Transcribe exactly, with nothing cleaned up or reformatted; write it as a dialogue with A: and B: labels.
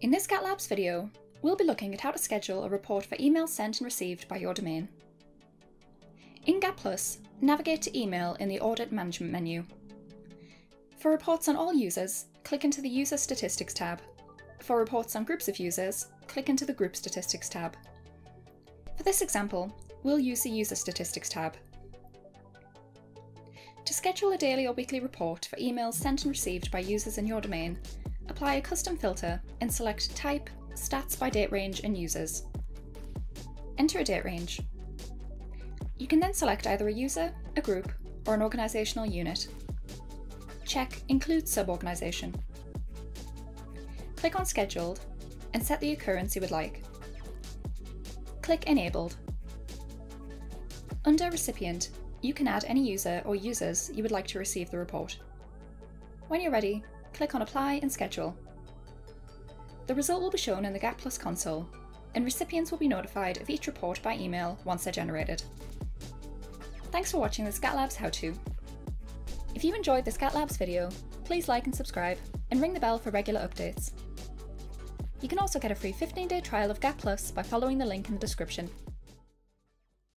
A: In this GatLabs video, we'll be looking at how to schedule a report for emails sent and received by your domain. In Gat Plus, navigate to Email in the Audit Management menu. For reports on all users, click into the User Statistics tab. For reports on groups of users, click into the Group Statistics tab. For this example, we'll use the User Statistics tab. To schedule a daily or weekly report for emails sent and received by users in your domain, apply a custom filter and select Type, Stats by Date Range and Users. Enter a date range. You can then select either a user, a group, or an organisational unit. Check Include Sub-Organisation. Click on Scheduled and set the occurrence you would like. Click Enabled. Under Recipient, you can add any user or users you would like to receive the report. When you're ready, click on Apply and Schedule. The result will be shown in the Gat Plus console, and recipients will be notified of each report by email once they're generated. Thanks for watching this GatLabs how-to. If you enjoyed this GatLabs video, please like and subscribe, and ring the bell for regular updates. You can also get a free fifteen day trial of Gat Plus by following the link in the description.